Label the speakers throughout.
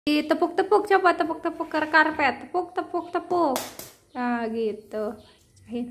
Speaker 1: Tepuk-tepuk, coba tepuk-tepuk ke karpet, tepuk-tepuk-tepuk. Nah, gitu. Cahin.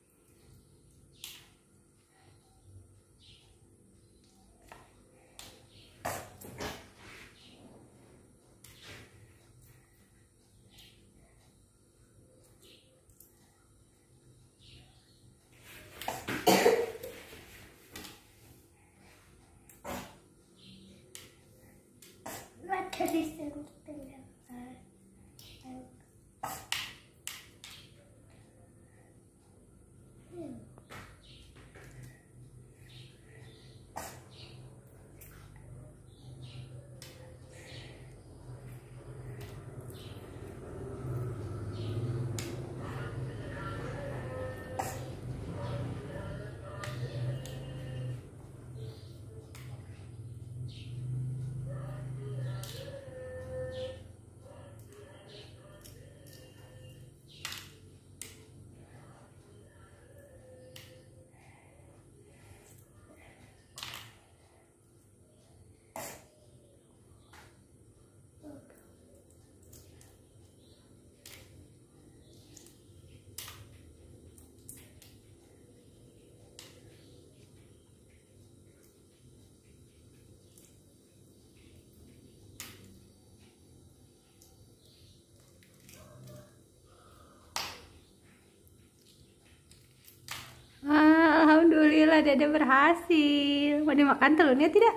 Speaker 1: Alhamdulillah Dede berhasil. Mau dimakan telurnya tidak?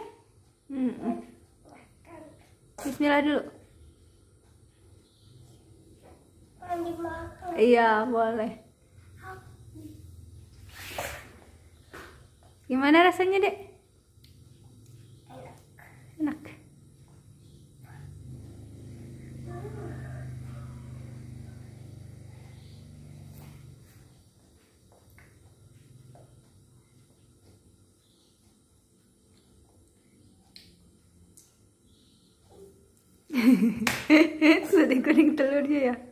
Speaker 1: Bismillah dulu. Iya boleh. Gimana rasanya Dek? Enak. Sudah kuning telurnya ya.